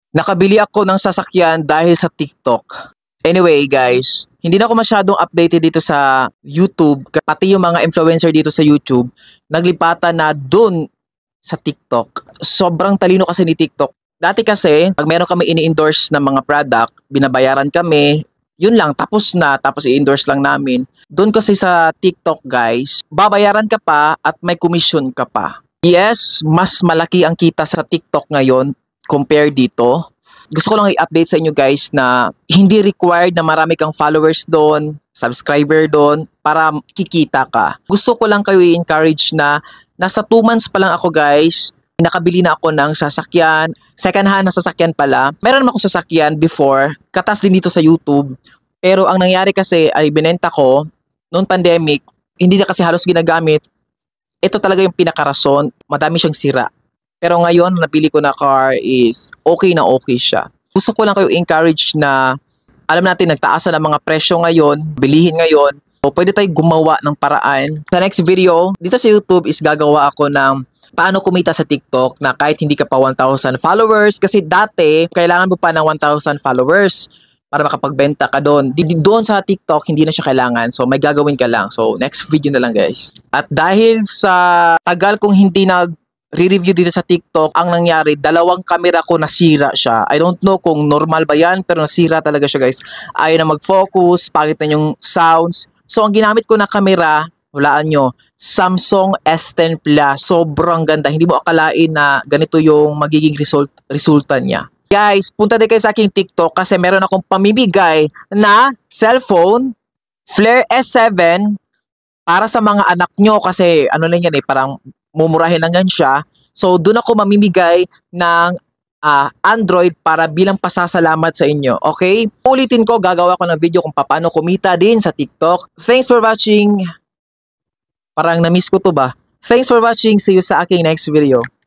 Nakabili ako ng sasakyan dahil sa TikTok. Anyway guys, hindi na ako masyadong updated dito sa YouTube, pati yung mga influencer dito sa YouTube, naglipatan na dun sa TikTok. Sobrang talino kasi ni TikTok. Dati kasi, pag meron kami ini-endorse ng mga product, binabayaran kami, yun lang, tapos na, tapos i-endorse lang namin. Doon kasi sa TikTok guys, babayaran ka pa at may commission ka pa. Yes, mas malaki ang kita sa TikTok ngayon compare dito. Gusto ko lang i-update sa inyo guys na hindi required na marami kang followers doon, subscriber doon, para kikita ka. Gusto ko lang kayo i-encourage na nasa 2 months pa lang ako guys, nakabili na ako ng sasakyan, second hand na sasakyan pala. Meron naman ako sasakyan before, katas din dito sa YouTube. Pero ang nangyari kasi ay binenta ko, noong pandemic, hindi na kasi halos ginagamit. Ito talaga yung pinakarason, madami siyang sira. Pero ngayon, napili ko na car is okay na okay siya. Gusto ko lang kayo encourage na alam natin nagtaas na ng mga presyo ngayon, bilihin ngayon. So pwede tayo gumawa ng paraan. Sa next video, dito sa YouTube is gagawa ako ng paano kumita sa TikTok na kahit hindi ka pa 1,000 followers. Kasi dati, kailangan mo pa ng 1,000 followers para makapagbenta ka doon. Doon sa TikTok, hindi na siya kailangan. So may gagawin ka lang. So next video na lang guys. At dahil sa tagal kong hindi re-review dito sa TikTok, ang nangyari, 2 camera ko nasira siya. I don't know kung normal ba yan, pero nasira talaga siya guys. Ayaw na mag-focus, pangit na yung sounds. So ang ginamit ko na camera, hulaan nyo, Samsung S10 Plus. Sobrang ganda. Hindi mo akalain na ganito yung magiging resulta niya. Guys, punta din kayo sa aking TikTok kasi meron akong pamimigay na cellphone, Flare S7, para sa mga anak nyo kasi ano lang yan parang mumurahin lang yan siya. So, doon ako mamimigay ng Android para bilang pasasalamat sa inyo. Okay? Ulitin ko, gagawa ko ng video kung paano kumita din sa TikTok. Thanks for watching. Parang na-miss ko to ba? Thanks for watching. See you sa aking next video.